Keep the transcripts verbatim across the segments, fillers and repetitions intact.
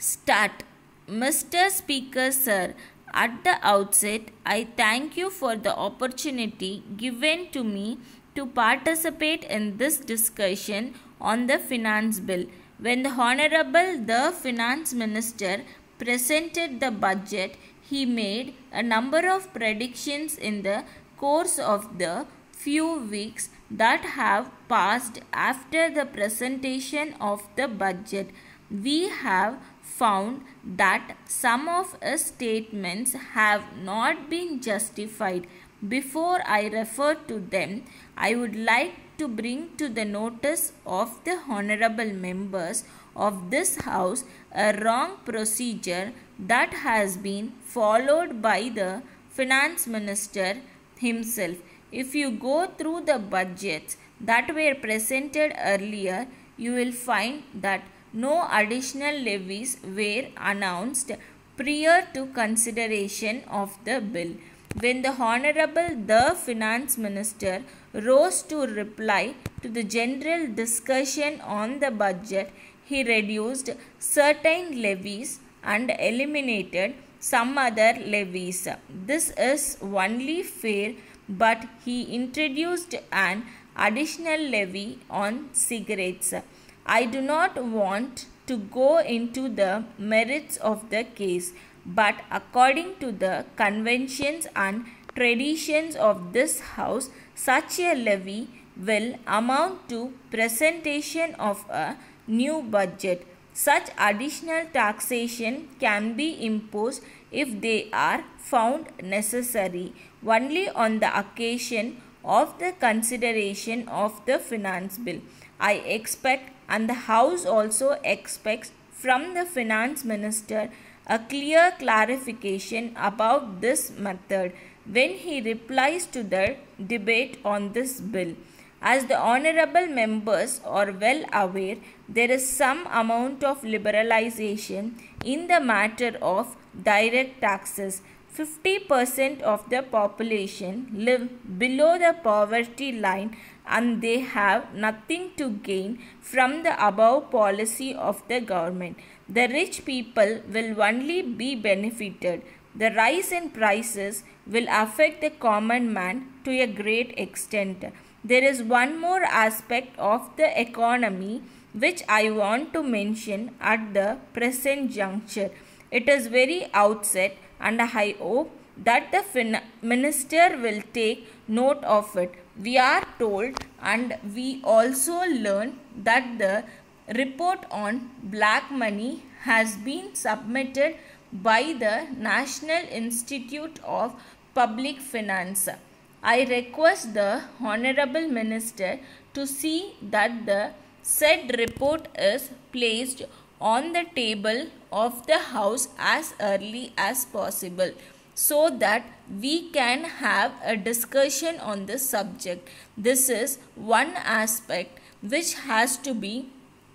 Start. Mister Speaker Sir, at the outset, I thank you for the opportunity given to me to participate in this discussion on the Finance Bill. When the Honorable the Finance Minister presented the budget, he made a number of predictions in the course of the few weeks that have passed after the presentation of the budget. We have found that some of his statements have not been justified. Before I refer to them, I would like to bring to the notice of the honorable members of this House a wrong procedure that has been followed by the Finance Minister himself. If you go through the budgets that were presented earlier, you will find that no additional levies were announced prior to consideration of the bill. When the Honorable the Finance Minister rose to reply to the general discussion on the budget, he reduced certain levies and eliminated some other levies. This is only fair, but he introduced an additional levy on cigarettes. I do not want to go into the merits of the case, but according to the conventions and traditions of this House, such a levy will amount to presentation of a new budget. Such additional taxation can be imposed if they are found necessary only on the occasion of the consideration of the finance bill. I expect, and the House also expects, from the Finance Minister a clear clarification about this method when he replies to the debate on this bill. As the honorable members are well aware, there is some amount of liberalization in the matter of direct taxes. fifty percent of the population live below the poverty line and they have nothing to gain from the above policy of the government. The rich people will only be benefited. The rise in prices will affect the common man to a great extent. There is one more aspect of the economy which I want to mention at the present juncture. It is very outset, and I hope that the fin- minister will take note of it. We are told, and we also learn, that the report on black money has been submitted by the National Institute of Public Finance. I request the Honorable Minister to see that the said report is placed on the table of the House as early as possible, so that we can have a discussion on the subject. This is one aspect which has to be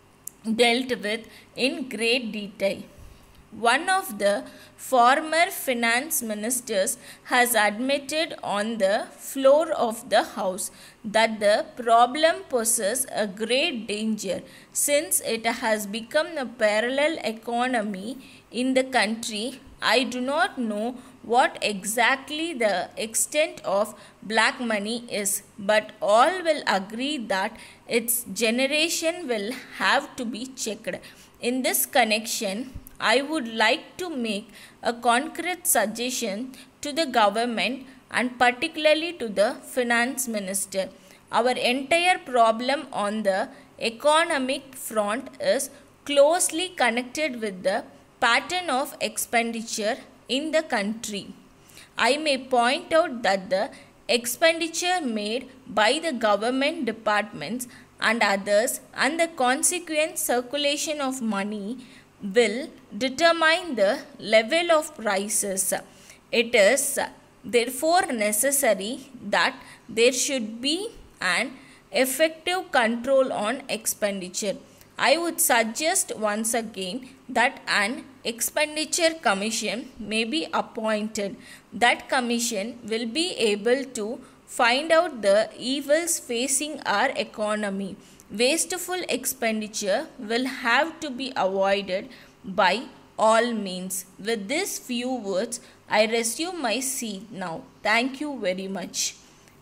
dealt with in great detail. One of the former finance ministers has admitted on the floor of the House that the problem poses a great danger, since it has become a parallel economy in the country. I do not know what exactly the extent of black money is, but all will agree that its generation will have to be checked. In this connection, I would like to make a concrete suggestion to the government and particularly to the finance minister. Our entire problem on the economic front is closely connected with the pattern of expenditure in the country. I may point out that the expenditure made by the government departments and others and the consequent circulation of money will determine the level of prices. It is therefore necessary that there should be an effective control on expenditure. I would suggest once again that an expenditure commission may be appointed. That commission will be able to find out the evils facing our economy. Wasteful expenditure will have to be avoided by all means. With these few words, I resume my seat now. Thank you very much.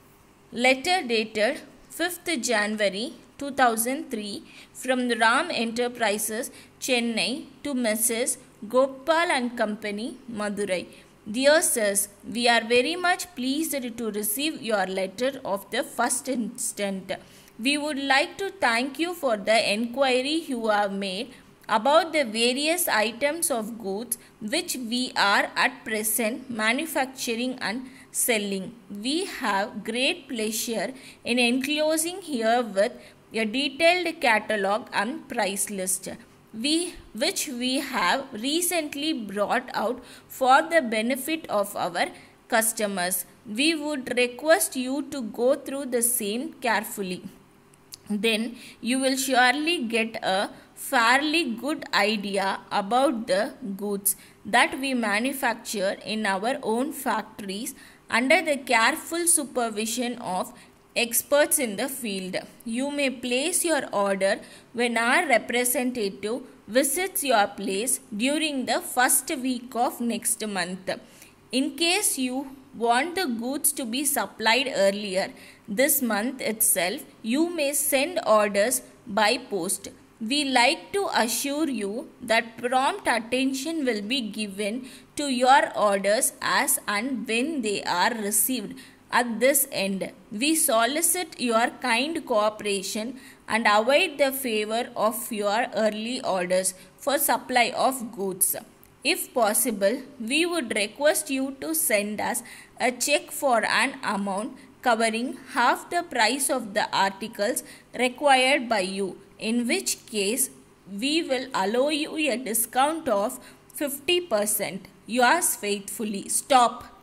Letter dated fifth January two thousand three from the Ram Enterprises, Chennai to Missus Gopal and Company, Madurai. Dear sirs, we are very much pleased to receive your letter of the first instant. We would like to thank you for the enquiry you have made about the various items of goods which we are at present manufacturing and selling. We have great pleasure in enclosing herewith a detailed catalogue and price list, we, which we have recently brought out for the benefit of our customers. We would request you to go through the same carefully. Then you will surely get a fairly good idea about the goods that we manufacture in our own factories under the careful supervision of experts in the field. You may place your order when our representative visits your place during the first week of next month. In case you want the goods to be supplied earlier this month itself, you may send orders by post. We like to assure you that prompt attention will be given to your orders as and when they are received. At this end, we solicit your kind cooperation and await the favor of your early orders for supply of goods. If possible, we would request you to send us a check for an amount covering half the price of the articles required by you, in which case we will allow you a discount of fifty percent. Yours faithfully. Stop.